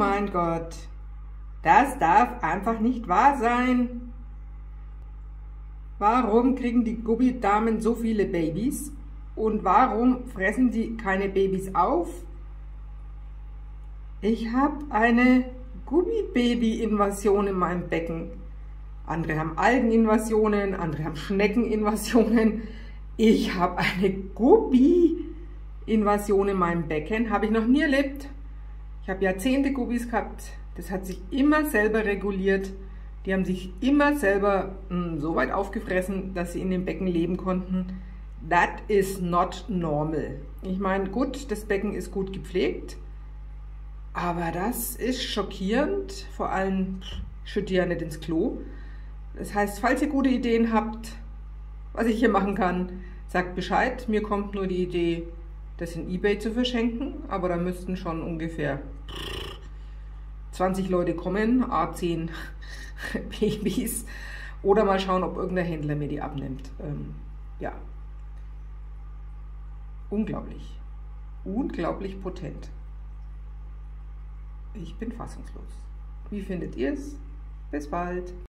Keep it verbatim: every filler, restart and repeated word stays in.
mein Gott, das darf einfach nicht wahr sein. Warum kriegen die Guppidamen so viele Babys? Und warum fressen die keine Babys auf? Ich habe eine Guppi-Baby-Invasion in meinem Becken. Andere haben Algeninvasionen, andere haben Schneckeninvasionen. Ich habe eine Guppi-Invasion in meinem Becken. Habe ich noch nie erlebt. Ich habe Jahrzehnte Guppis gehabt. Das hat sich immer selber reguliert. Die haben sich immer selber mh, so weit aufgefressen, dass sie in dem Becken leben konnten. That is not normal. Ich meine, gut, das Becken ist gut gepflegt. Aber das ist schockierend. Vor allem schütte ja nicht ins Klo. Das heißt, falls ihr gute Ideen habt, was ich hier machen kann, sagt Bescheid. Mir kommt nur die Idee, das in eBay zu verschenken. Aber da müssten schon ungefähr zwanzig Leute kommen, a zehn Babys. Oder mal schauen, ob irgendein Händler mir die abnimmt. Ähm, ja. Unglaublich. Unglaublich potent. Ich bin fassungslos. Wie findet ihr es? Bis bald.